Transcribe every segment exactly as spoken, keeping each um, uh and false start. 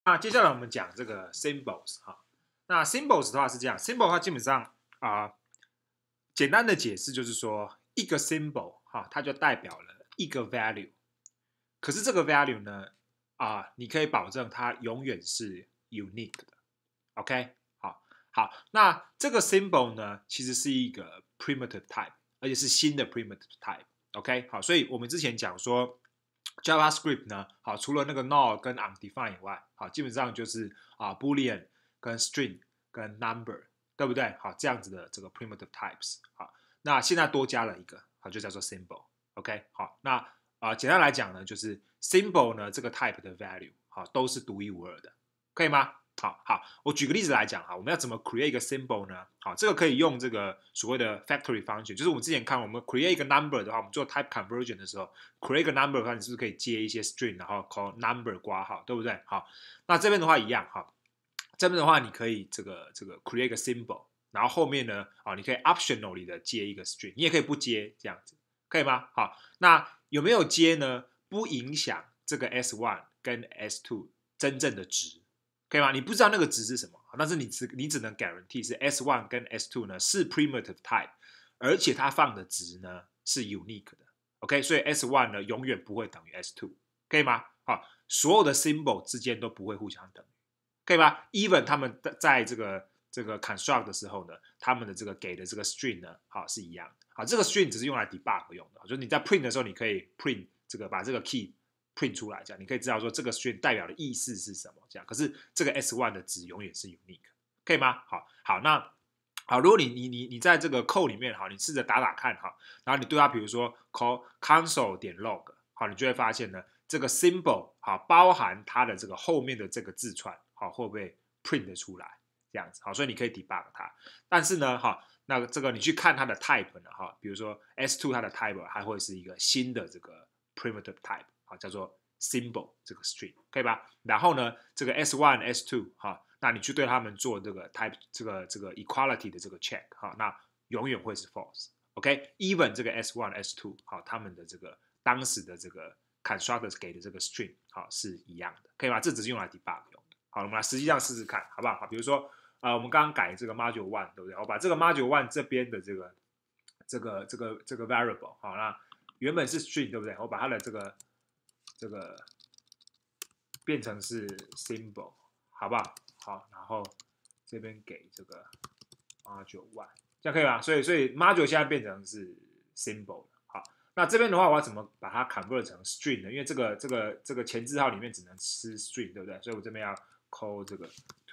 那接下来我们讲这个 symbols 哈。那 symbols 的话是这样 ，symbol 的话基本上啊、呃，简单的解释就是说，一个 symbol 哈，它就代表了一个 value。可是这个 value 呢，啊、呃，你可以保证它永远是 unique 的。OK， 好，好，那这个 symbol 呢，其实是一个 primitive type， 而且是新的 primitive type。OK， 好，所以我们之前讲说。JavaScript 呢，好，除了那个 null 跟 undefined 以外，好，基本上就是啊 Boolean 跟 string 跟 number， 对不对？好，这样子的这个 primitive types， 好，那现在多加了一个，好，就叫做 symbol。OK， 好，那啊、呃、简单来讲呢，就是 symbol 呢这个 type 的 value， 好，都是独一无二的，可以吗？好好，我举个例子来讲哈，我们要怎么 create 一个 symbol 呢？好，这个可以用这个所谓的 factory function， 就是我们之前看我们 create 一个 number 的话，我们做 type conversion 的时候 ，create 一个 number 的话，你是不是可以接一些 string， 然后 call number 括号，对不对？好，那这边的话一样哈，这边的话你可以这个这个 create 一个 symbol， 然后后面呢，啊，你可以 optionally 的接一个 string， 你也可以不接这样子，可以吗？好，那有没有接呢？不影响这个 S 一 跟 S 二 真正的值。可以吗？你不知道那个值是什么，但是你只你只能 guarantee 是 S 一 跟 S 二 呢是 primitive type， 而且它放的值呢是 unique 的。OK， 所以 S 一 呢永远不会等于 S 二， 可以吗？好，所有的 symbol 之间都不会互相等于，可以吗 ？Even 他们在这个这个 construct 的时候呢，他们的这个给的这个 string 呢，好是一样的。好，这个 string 只是用来 debug 用的，就是你在 print 的时候，你可以 print 这个把这个 key print 出来，这样你可以知道说这个 string 代表的意思是什么，这样。可是这个 S 一 的值永远是 unique， 可以吗？好，好，那好，如果你你你你在这个 code 里面，好，你试着打打看，哈，然后你对它，比如说 call console 点 log， 好，你就会发现呢，这个 symbol 好包含它的这个后面的这个字串，好，会不会 print 得出来？这样子，好，所以你可以 debug 它。但是呢，哈，那这个你去看它的 type 呢，哈，比如说 S 二 它的 type 还会是一个新的这个 primitive type。好，叫做 symbol 这个 string， 可以吧？然后呢，这个 S 一 S 二 哈，那你去对他们做这个 type 这个这个 equality 的这个 check 哈，那永远会是 false。OK，even、okay? 这个 S 一 S 二 好，他们的这个当时的这个 constructors 给的这个 string 好是一样的，可以吗？这只是用来 debug 用的。好，我们来实际上试试看，好不好？好，比如说呃，我们刚刚改这个 module 一，对不对？我把这个 module 一这边的这个这个这个这个 variable 好，那原本是 string 对不对？我把它的这个这个变成是 symbol， 好不好？好，然后这边给这个 module 一，这样可以吧？所以所以 module 现在变成是 symbol 了。好，那这边的话，我要怎么把它 convert 成 string 呢？因为这个这个这个前字号里面只能吃 string， 对不对？所以我这边要 call 这个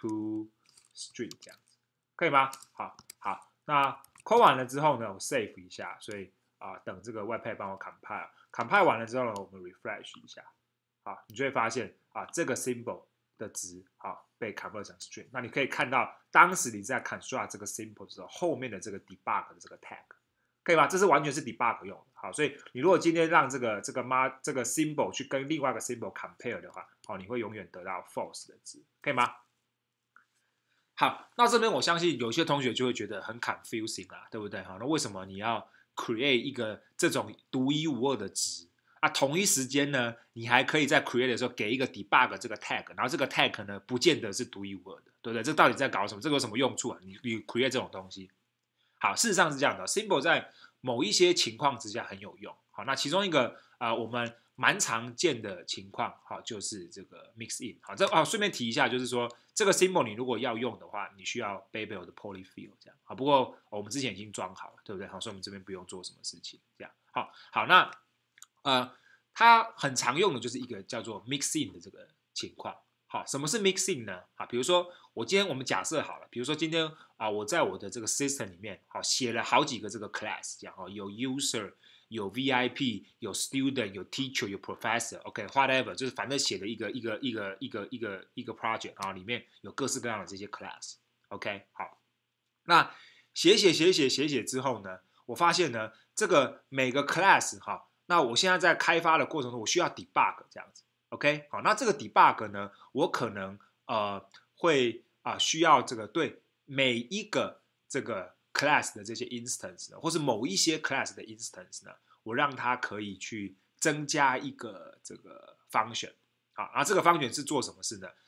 to string 这样子，可以吗？好，好，那 call 完了之后呢，我 save 一下，所以啊、呃，等这个 webpack 帮我 compile。compile 完了之后呢，我们 refresh 一下，好，你就会发现啊，这个 symbol 的值好被 convert 成 string。那你可以看到，当时你在 construct 这个 symbol 的时候，后面的这个 debug 的这个 tag， 可以吧？这是完全是 debug 用的。好，所以你如果今天让这个这个 mar 这个 symbol 去跟另外一个 symbol compare 的话，好，你会永远得到 false 的值，可以吗？好，那这边我相信有些同学就会觉得很 confusing 啦，对不对？好，那为什么你要 create 一个这种独一无二的值啊？同一时间呢，你还可以在 create 的时候给一个 debug 这个 tag， 然后这个 tag 呢，不见得是独一无二的，对不对？这到底在搞什么？这个有什么用处啊？你你 create 这种东西，好，事实上是这样的 ，symbol 在某一些情况之下很有用。好，那其中一个啊、呃，我们蛮常见的情况，好，就是这个 mix in。好，这啊顺便提一下，就是说这个 symbol 你如果要用的话，你需要 Babel 的 polyfill 这样。好，不过、哦、我们之前已经装好了，对不对？好，所以我们这边不用做什么事情，这样。好，好，那呃，它很常用的就是一个叫做 mix in 的这个情况。好，什么是 mixing 呢？啊，比如说我今天我们假设好了，比如说今天啊，我在我的这个 system 里面，好写了好几个这个 class， 这样哦，有 user， 有 V I P， 有 student， 有 teacher， 有 professor，OK，whatever，、okay, 就是反正写了一个一个一个一个一个一个 project 啊，里面有各式各样的这些 class，OK，、okay, 好，那写写写写写写之后呢，我发现呢，这个每个 class 哈，那我现在在开发的过程中，我需要 debug 这样子。OK， 好，那这个 debug 呢，我可能呃会啊、呃、需要这个对每一个这个 class 的这些 instance 呢，或是某一些 class 的 instance 呢，我让它可以去增加一个这个 function， 好，然后这个 function 是做什么事呢？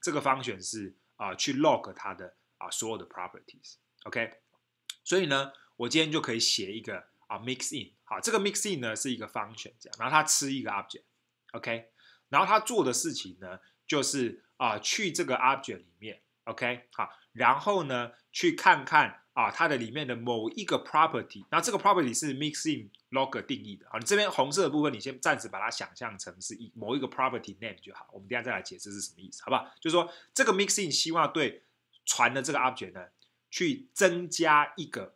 这个 function 是啊、呃、去 log 它的啊、呃、所有的 properties，OK，、okay? 所以呢，我今天就可以写一个啊 mix in， 好，这个 mix in 呢是一个 function 这样，然后它吃一个 object，OK，、okay? 然后它做的事情呢就是啊、呃、去这个 object 里面 ，OK， 好，然后呢去看看啊它的里面的某一个 property， 然后这个 property 是 mixin logger 定义的，好，你这边红色的部分你先暂时把它想象成是一某一个 property name 就好，我们等一下再来解释是什么意思，好不好？就是说这个 mixin 希望对传的这个 object 呢去增加一个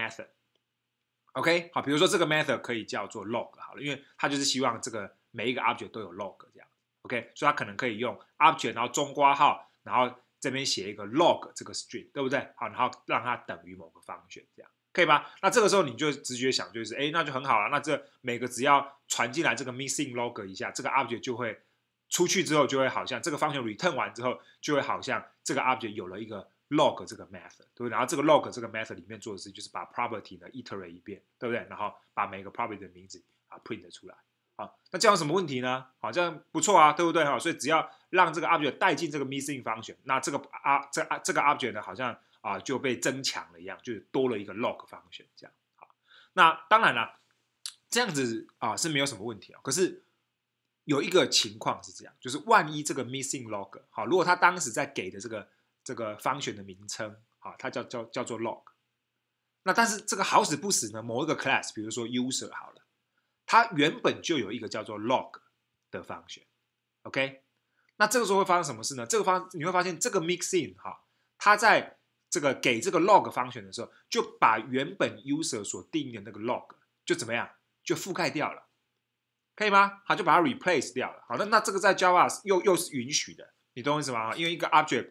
method。OK， 好，比如说这个 method 可以叫做 log 好了，因为它就是希望这个每一个 object 都有 log 这样 ，OK， 所以它可能可以用 object， 然后中括号，然后这边写一个 log 这个 string， 对不对？好，然后让它等于某个function这样，可以吧？那这个时候你就直觉想就是，哎，那就很好了，那这每个只要传进来这个 missing log 一下，这个 object 就会出去之后就会好像这个 function return 完之后就会好像这个 object 有了一个log 这个 method， 对不对？然后这个 log 这个 method 里面做的事就是把 property 呢 iterate 一遍，对不对？然后把每个 property 的名字啊 print 出来。好，那这样有什么问题呢？好，这样不错啊，对不对？好，所以只要让这个 object 带进这个 missing function， 那这个啊这啊这个 object 呢好像啊就被增强了一样，就是多了一个 log function 这样。好，那当然了，这样子啊是没有什么问题啊。可是有一个情况是这样，就是万一这个 missing logger， 好，如果他当时在给的这个这个 function 的名称，好，它叫叫叫做 log。那但是这个好死不死呢，某一个 class， 比如说 user 好了，它原本就有一个叫做 log 的 function，OK？ 那这个时候会发生什么事呢？这个方你会发现这个 mixin 哈，它在这个给这个 log function 的时候，就把原本 user 所定义的那个 log 就怎么样，就覆盖掉了。可以吗？好，就把它 replace 掉了。好，那那这个在 Java 又又是允许的，你懂我意思吗？因为一个 object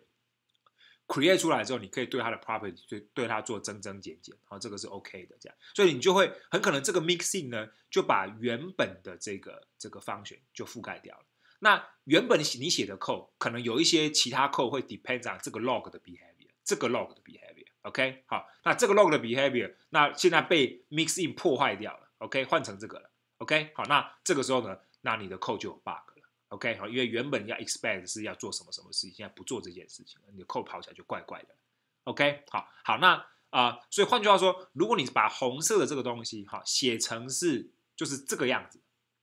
create 出来之后，你可以对它的 property 对对它做增增减减，好，这个是 OK 的，这样，所以你就会很可能这个 mixin 呢，就把原本的这个这个 function 就覆盖掉了。那原本你写的 code 可能有一些其他 code 会 depend on 这个 log 的 behavior， 这个 log 的 behavior，OK， 好，那这个 log 的 behavior， 那现在被 mixin 破坏掉了 ，OK， 换成这个了。OK， 好，那这个时候呢，那你的 code 就有 bug 了。OK， 好，因为原本要 expect 是要做什么什么事情，现在不做这件事情了，你的 code 跑起来就怪怪的。OK， 好，好，那啊、呃，所以换句话说，如果你把红色的这个东西哈写成是就是这个样子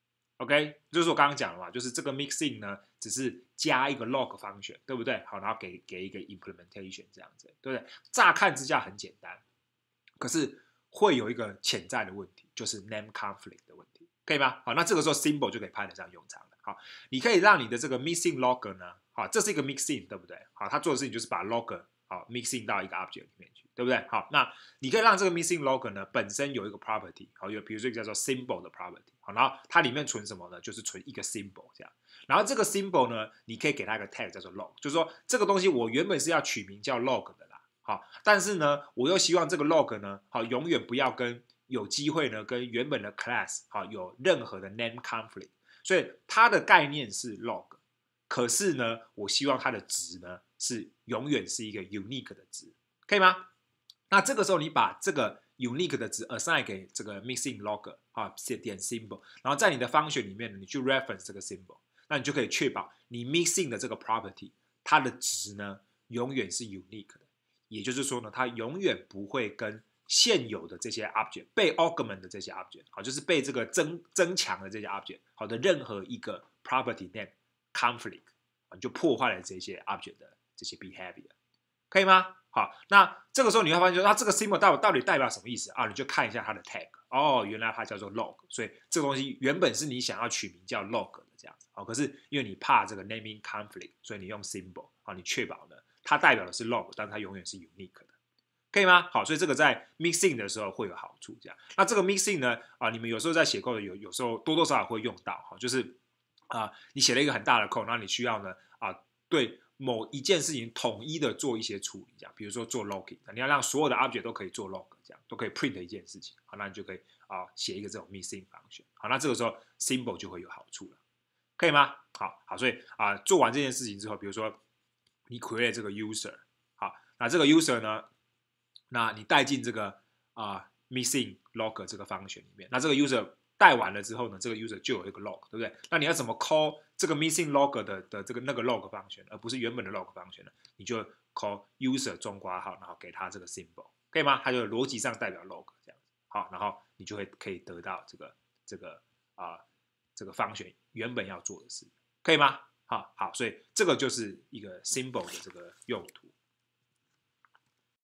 ，OK， 就是我刚刚讲了嘛，就是这个 mixin 呢，只是加一个 log function， 对不对？好，然后给给一个 implementation 这样子，对不对？乍看之下很简单，可是会有一个潜在的问题，就是 name conflict 的问题，可以吗？好，那这个时候 symbol 就可以派得上用场了。好，你可以让你的这个 missing logger 呢，好，这是一个 mixin， 对不对？好，它做的事情就是把 logger 好 mixin 到一个 object 里面去，对不对？好，那你可以让这个 missing logger 呢本身有一个 property， 好，有比如说一个叫做 symbol 的 property， 好，然后它里面存什么呢？就是存一个 symbol 这样。然后这个 symbol 呢，你可以给它一个 tag 叫做 log， 就是说这个东西我原本是要取名叫 log 的啦，好，但是呢，我又希望这个 log 呢，好，永远不要跟有机会呢跟原本的 class 好有任何的 name conflict。所以它的概念是 log， 可是呢，我希望它的值呢是永远是一个 unique 的值，可以吗？那这个时候你把这个 unique 的值 assign 给这个 missing logger 啊，点 symbol， 然后在你的 function 里面你去 reference 这个 symbol， 那你就可以确保你 missing 的这个 property 它的值呢永远是 unique 的，也就是说呢，它永远不会跟现有的这些 object 被 augment 的这些 object， 好，就是被这个增增强的这些 object， 好的任何一个 property name conflict， 你就破坏了这些 object 的这些 behavior， 可以吗？好，那这个时候你会发现说，那这个 symbol 到底到底代表什么意思啊？你就看一下它的 tag， 哦，原来它叫做 log， 所以这个东西原本是你想要取名叫 log 的这样子，好，可是因为你怕这个 naming conflict， 所以你用 symbol， 好，你确保呢它代表的是 log， 但它永远是 unique 的。可以吗？好，所以这个在 mixing 的时候会有好处，这样。那这个 mixing 呢，啊，你们有时候在写 code 有有时候多多少少会用到，哈，就是啊，你写了一个很大的 code， 然后你需要呢，啊，对某一件事情统一的做一些处理，这样，比如说做 logging， 你要让所有的 object 都可以做 log， 这样都可以 print 一件事情，好，那你就可以啊写一个这种 mixing function， 好，那这个时候 symbol 就会有好处了，可以吗？好好，所以啊做完这件事情之后，比如说你 create 这个 user， 好，那这个 user 呢？那你带进这个啊、呃、missing logger 这个 function 里面，那这个 user 带完了之后呢，这个 user 就有一个 log， 对不对？那你要怎么 call 这个 missing log 的的这个那个 log function， 而不是原本的 log function， 你就 call user 中括号，然后给它这个 symbol， 可以吗？它就逻辑上代表 log 这样子。好，然后你就会可以得到这个这个啊、呃、这个 function 原本要做的事，可以吗？好好，所以这个就是一个 symbol 的这个用途。